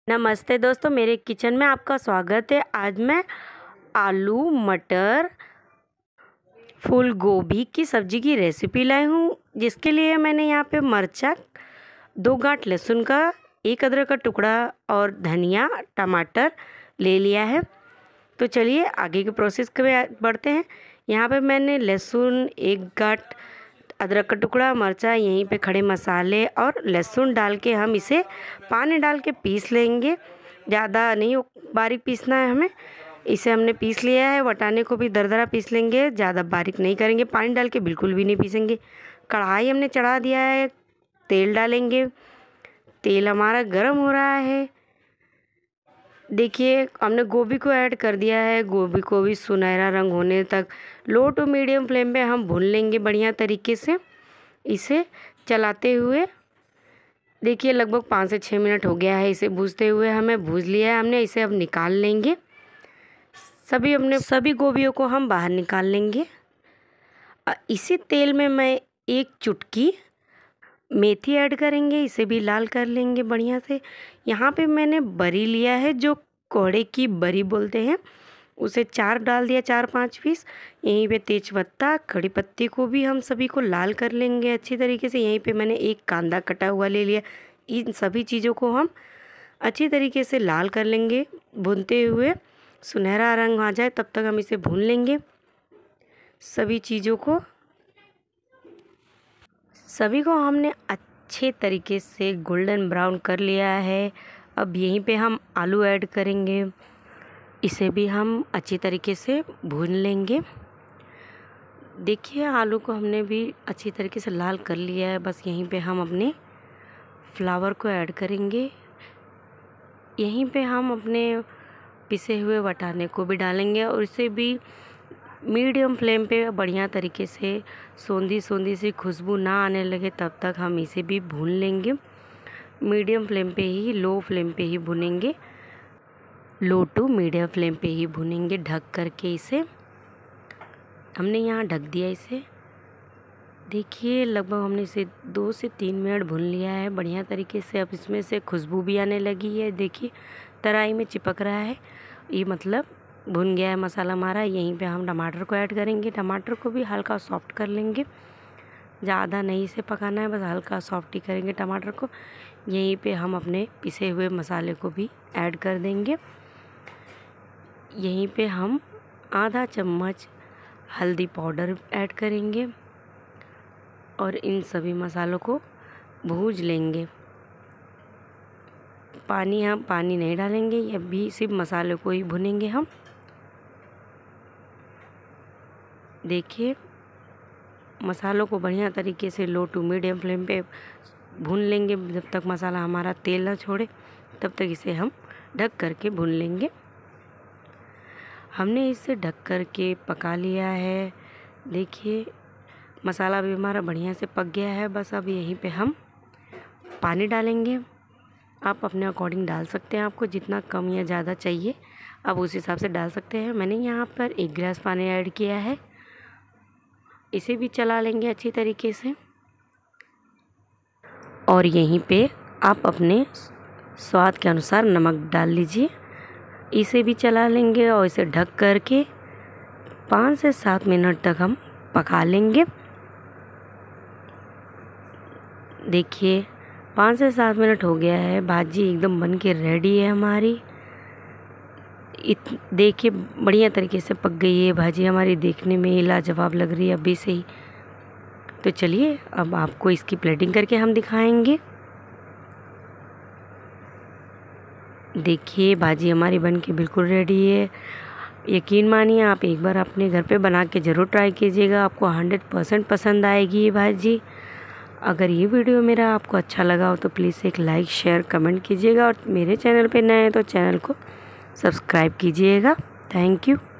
नमस्ते दोस्तों, मेरे किचन में आपका स्वागत है। आज मैं आलू मटर फूल गोभी की सब्ज़ी की रेसिपी लाई हूँ, जिसके लिए मैंने यहाँ पे मरचा, 2 गांठ लहसुन का, 1 अदरक का टुकड़ा और धनिया टमाटर ले लिया है। तो चलिए आगे के प्रोसेस के बढ़ते हैं। यहाँ पे मैंने लहसुन, 1 गांठ अदरक का टुकड़ा, मरचा, यहीं पे खड़े मसाले और लहसुन डाल के हम इसे पानी डाल के पीस लेंगे। ज़्यादा नहीं बारीक पीसना है हमें। इसे हमने पीस लिया है। वटाने को भी दरदरा पीस लेंगे, ज़्यादा बारीक नहीं करेंगे। पानी डाल के बिल्कुल भी नहीं पीसेंगे। कढ़ाई हमने चढ़ा दिया है, तेल डालेंगे। तेल हमारा गर्म हो रहा है। देखिए हमने गोभी को ऐड कर दिया है। गोभी को भी सुनहरा रंग होने तक लो टू मीडियम फ्लेम पे हम भून लेंगे बढ़िया तरीके से, इसे चलाते हुए। देखिए लगभग 5 से 6 मिनट हो गया है इसे भूनते हुए। हमें भून लिया है हमने। इसे अब निकाल लेंगे। सभी गोभियों को हम बाहर निकाल लेंगे। इसी तेल में मैं 1 चुटकी मेथी ऐड करेंगे। इसे भी लाल कर लेंगे बढ़िया से। यहाँ पे मैंने बरी लिया है, जो कोहड़े की बरी बोलते हैं, उसे 4 डाल दिया, 4-5 पीस। यहीं पे तेजपत्ता, खड़ी पत्ती को भी हम सभी को लाल कर लेंगे अच्छी तरीके से। यहीं पे मैंने 1 कांदा कटा हुआ ले लिया। इन सभी चीज़ों को हम अच्छी तरीके से लाल कर लेंगे भूनते हुए। सुनहरा रंग आ जाए तब तक हम इसे भून लेंगे। सभी को हमने अच्छे तरीके से गोल्डन ब्राउन कर लिया है। अब यहीं पे हम आलू ऐड करेंगे। इसे भी हम अच्छी तरीके से भून लेंगे। देखिए आलू को हमने भी अच्छी तरीके से लाल कर लिया है। बस यहीं पे हम अपने फ्लावर को ऐड करेंगे। यहीं पे हम अपने पिसे हुए वटाने को भी डालेंगे और इसे भी मीडियम फ्लेम पे बढ़िया तरीके से सोंधी सी खुशबू ना आने लगे तब तक हम इसे भी भून लेंगे। मीडियम फ्लेम पे ही, लो फ्लेम पे ही भुनेंगे। लो टू मीडियम फ्लेम पे ही भुनेंगे ढक करके इसे। हमने यहाँ ढक दिया इसे। देखिए लगभग हमने इसे 2 से 3 मिनट भून लिया है बढ़िया तरीके से। अब इसमें से खुशबू भी आने लगी है। देखिए तराई में चिपक रहा है, ये मतलब भुन गया है मसाला हमारा। यहीं पे हम टमाटर को ऐड करेंगे। टमाटर को भी हल्का सॉफ्ट कर लेंगे, ज़्यादा नहीं इसे पकाना है, बस हल्का सॉफ्ट ही करेंगे टमाटर को। यहीं पे हम अपने पिसे हुए मसाले को भी ऐड कर देंगे। यहीं पे हम आधा चम्मच हल्दी पाउडर ऐड करेंगे और इन सभी मसालों को भून लेंगे। हम पानी नहीं डालेंगे, ये भी सिर्फ मसालों को ही भुनेंगे हम। देखिए मसालों को बढ़िया तरीके से लो टू मीडियम फ्लेम पे भून लेंगे। जब तक मसाला हमारा तेल ना छोड़े तब तक इसे हम ढक करके भून लेंगे। हमने इसे ढक करके पका लिया है। देखिए मसाला भी हमारा बढ़िया से पक गया है। बस अब यहीं पे हम पानी डालेंगे। आप अपने अकॉर्डिंग डाल सकते हैं, आपको जितना कम या ज़्यादा चाहिए आप उस हिसाब से डाल सकते हैं। मैंने यहाँ पर 1 गिलास पानी ऐड किया है। इसे भी चला लेंगे अच्छी तरीके से और यहीं पे आप अपने स्वाद के अनुसार नमक डाल लीजिए। इसे भी चला लेंगे और इसे ढक करके 5 से 7 मिनट तक हम पका लेंगे। देखिए 5 से 7 मिनट हो गया है। भाजी एकदम बन के रेडी है हमारी। देखिए बढ़िया तरीके से पक गई है भाजी हमारी, देखने में ही लाजवाब लग रही है अभी से ही। तो चलिए अब आपको इसकी प्लेटिंग करके हम दिखाएंगे। देखिए भाजी हमारी बन के बिल्कुल रेडी है। यकीन मानिए आप एक बार अपने घर पे बना के ज़रूर ट्राई कीजिएगा, आपको 100% पसंद आएगी ये भाजी। अगर ये वीडियो मेरा आपको अच्छा लगा हो तो प्लीज़ एक लाइक शेयर कमेंट कीजिएगा और मेरे चैनल पे नए हैं तो चैनल को सब्सक्राइब कीजिएगा। Thank you.